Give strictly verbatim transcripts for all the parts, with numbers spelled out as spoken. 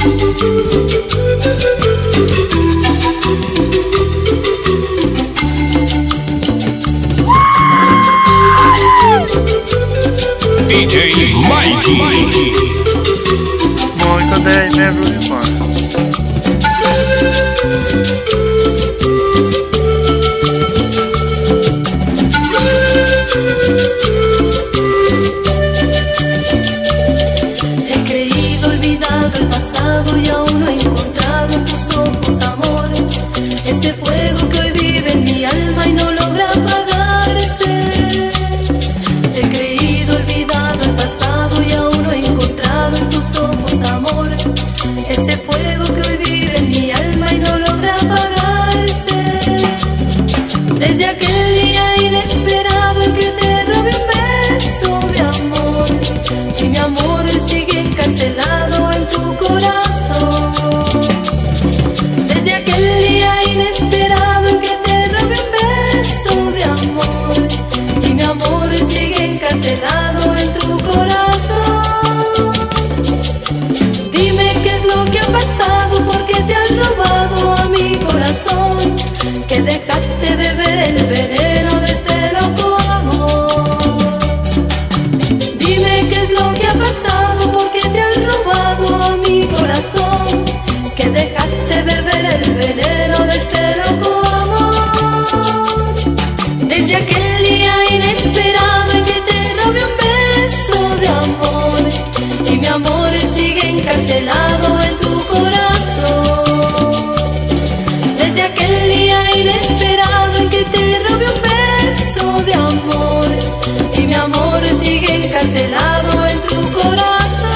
D J Mikey. Bom, então daí mesmo eu vou embora. He creído olvidado el pasado y aún no he encontrado en tus ojos amor, ese fuego que hoy vive en mi alma y no logra apagarse. He creído olvidado el pasado y aún no he encontrado en tus ojos amor, ese fuego que hoy vive en mi alma y no logra apagarse. Desde aquel día inesperado en que te robé un beso de amor y mi amor sigue encarcelado en tu corazón. Desde aquel día inesperado en que te robé un beso de amor y mi amor sigue encarcelado en tu corazón. Dime qué es lo que ha pasado, porque te has robado a mi corazón, que dejaste beber el veneno de este loco amor. Dime qué es lo que ha pasado, porque te has robado a mi corazón, que dejaste beber el veneno de este loco amor. Desde aquel día inesperado en que te robé un beso de amor y mi amor sigue encarcelado en tu corazón. Desde aquel día inesperado en que te robé un beso de amor y mi amor sigue encarcelado en tu corazón.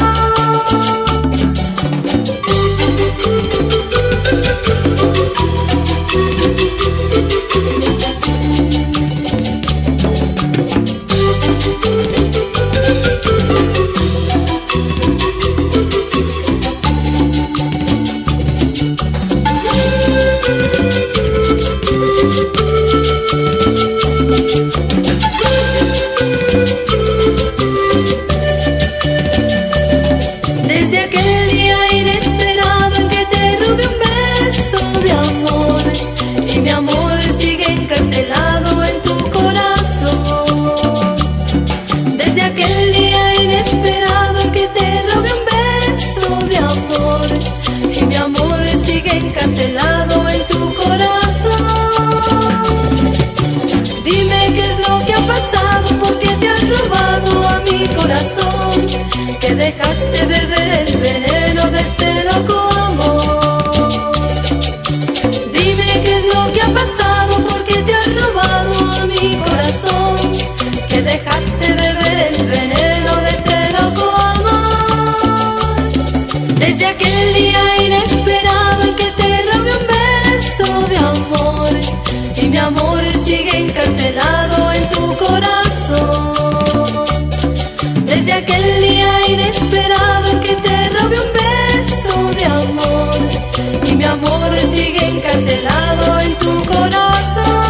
Desde aquel día inesperado en que te robé un beso de amor y mi amor sigue encarcelado en tu corazón. Desde aquel día inesperado en que te robé un beso de amor y mi amor sigue encarcelado en tu corazón. Dime qué es lo que ha pasado, porque te has robado a mi corazón, que dejaste beber el veneno de este loco amor. Dime qué es lo que ha pasado, porque te has robado a mi corazón, que dejaste beber el veneno de este loco amor. Desde aquel día inesperado en que te robé un beso de amor y mi amor sigue encarcelado en tu corazón. Desde aquel día inesperado en que te robé un beso de amor y mi amor sigue encarcelado en tu corazón.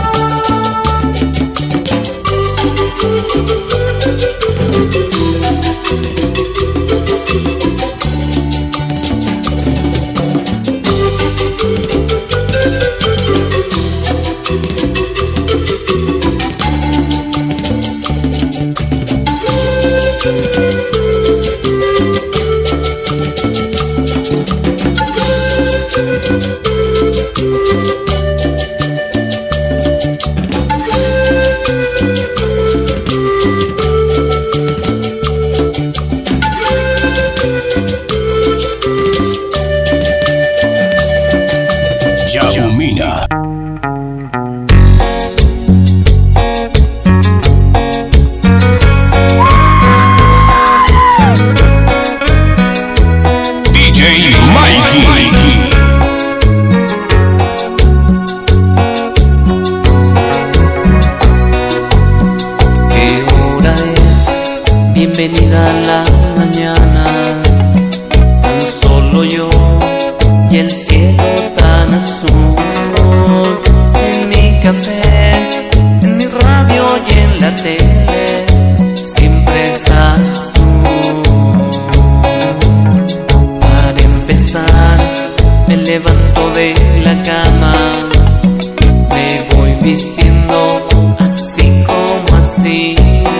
Yasumina. D J Mikey. ¿Qué hora es? Bienvenida a la mañana. Tan solo yo y el cielo tan azul. En mi café, en mi radio y en la tele, siempre estás tú. Para empezar empezar, me levanto de la cama, me voy vistiendo así como así.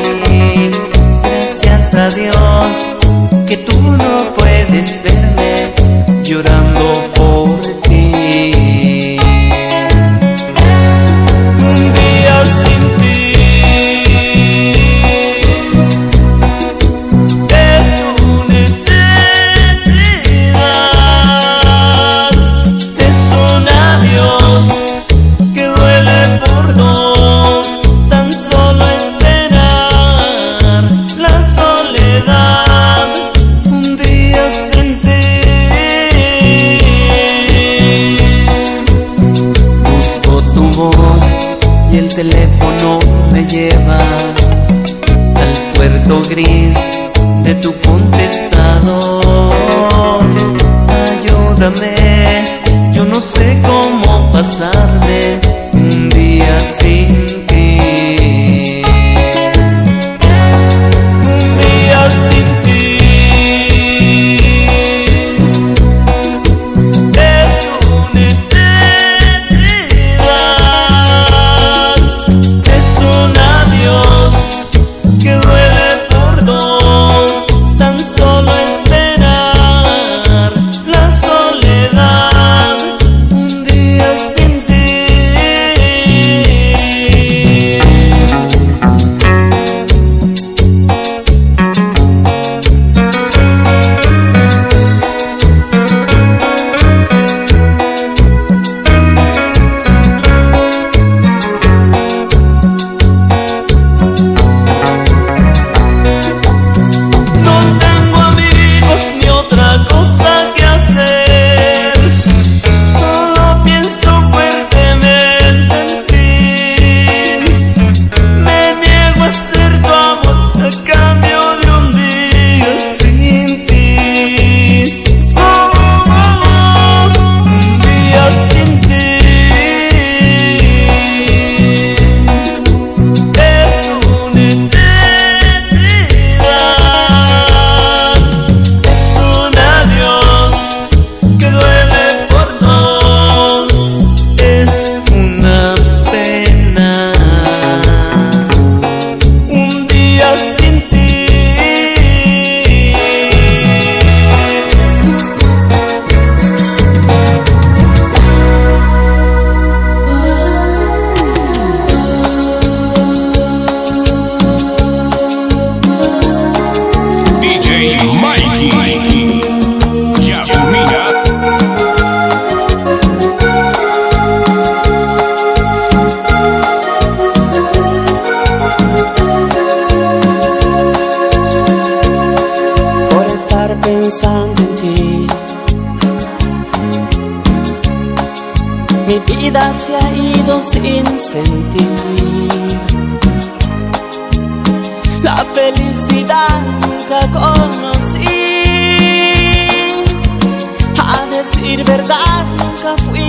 Gracias a Dios que tú no puedes verme llorando por ti. Un día sin ti es una eternidad, es un adiós que duele por dos, tan solo esperar la soledad. Un día sin ti, busco tu voz y el teléfono me lleva al puerto gris de tu contestador. Ayúdame, yo no sé cómo pasarme un día sin ti. Un día sin ti es una eternidad, es un adiós que duele por dos, tan solo esperar la soledad. Un día sin ti. No tengo amigos ni otra cosa que hacer, solo pienso fuertemente en ti. Me niego a ser tu amor a cambio de un día sin ti. Oh, oh, oh, un día sin ti es una eternidad, es un adiós que duele por dos, es una pena. Un día sin ti. D J Mikey. Yasmina. Por estar pensando en ti, mi vida se ha ido sin sentir. La felicidad nunca conocí, a decir verdad nunca fui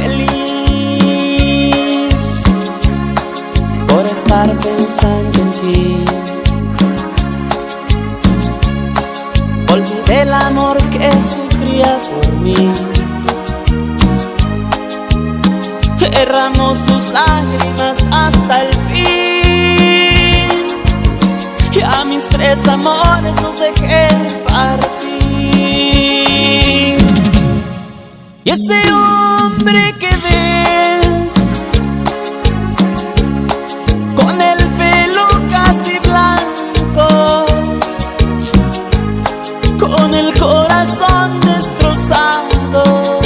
feliz. Por estar pensando en ti, olvidé el amor que sufría por mí. Derramó sus lágrimas hasta el fin, y a mis tres amores los dejé partir. Y ese hombre que ves, con el pelo casi blanco, con el corazón destrozado,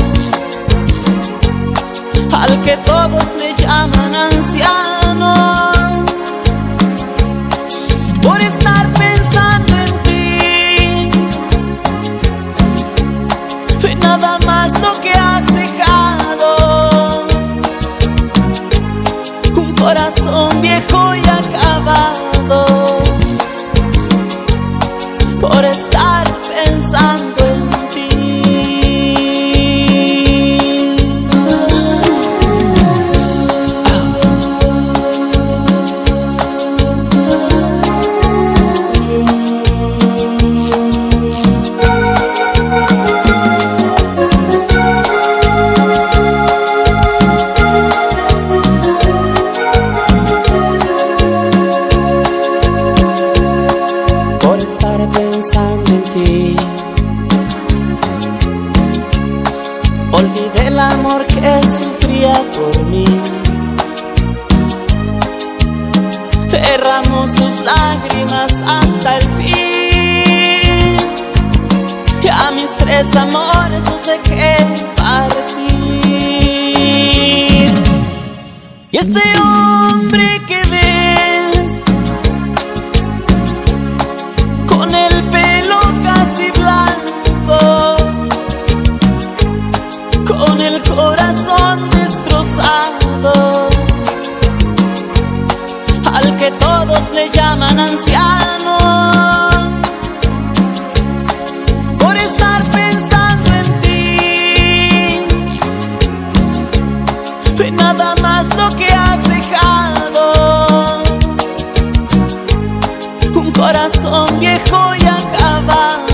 al que todos le llaman anciano, por estar pensando en ti, fue nada más lo que has dejado, un corazón viejo y acabado, por estar pensando en ti. olvidé el amor que sufría por mí. Derramó sus lágrimas hasta el fin, y a mis tres amores los dejé partir. Y ese hombre que ves, con el pelo casi blanco, con el corazón destrozado, al que todos le llaman anciano, por estar pensando en ti, ve nada más lo que has dejado, un corazón viejo y acabado,